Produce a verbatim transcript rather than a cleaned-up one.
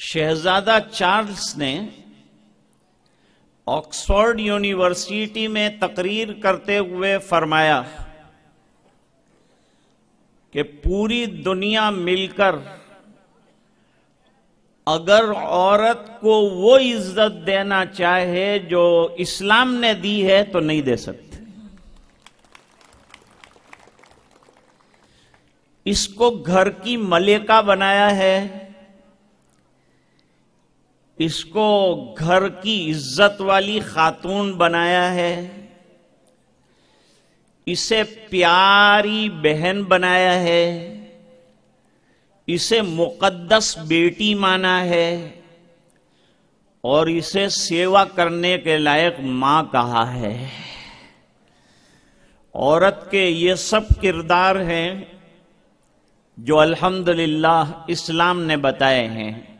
شہزادہ چارلس نے Oxford university میں تقریر کرتے ہوئے فرمایا کہ پوری دنیا مل کر اگر عورت کو وہ عزت دینا چاہے جو اسلام نے دی ہے تو نہیں دے سکتے. اس کو گھر کی ملکہ بنایا ہے، اس کو گھر کی عزت والی خاتون بنایا ہے، اسے پیاری بہن بنایا ہے، اسے مقدس بیٹی مانا ہے اور اسے سیوا کرنے کے لائق ماں کہا ہے. عورت کے یہ سب کردار ہیں جو الحمدللہ اسلام نے بتائے ہیں.